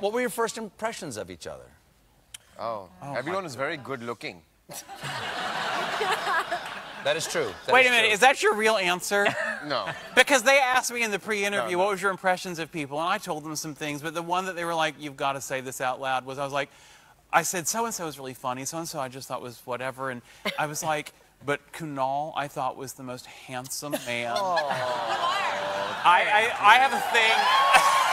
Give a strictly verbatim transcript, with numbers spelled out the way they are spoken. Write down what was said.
What were your first impressions of each other? Oh, oh everyone is very good looking. That is true. That Wait is a minute, true. is that your real answer? No. Because they asked me in the pre-interview, no, no. what was your impressions of people? And I told them some things, but the one that they were like, you've got to say this out loud, was I was like, I said, so-and-so was really funny, so-and-so I just thought was whatever, and I was like, but Kunal, I thought was the most handsome man. Oh. I, I, I have a thing.